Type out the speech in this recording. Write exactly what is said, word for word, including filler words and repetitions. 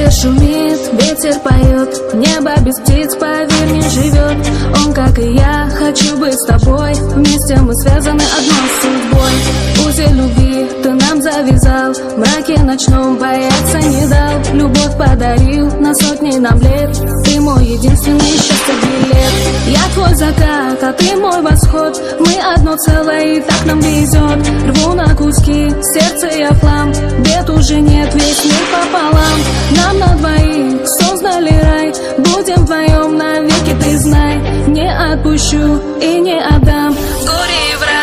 Ветер шумит, ветер поет, небо без птиц, поверь, не живет. Он, как и я, хочу быть с тобой, вместе мы связаны одной судьбой. Узел любви ты нам завязал, в мраке ночном бояться не дал. Любовь подарил на сотни нам лет, ты мой единственный счастье билет. Я твой закат, а ты мой восход, мы одно целое и так нам везет. Рву на куски, сердце я хлам, бед уже нет, весь мир пополам. Нам на двоих создали рай, будем вдвоем навеки, ты знай. Не отпущу и не отдам, горе и враг.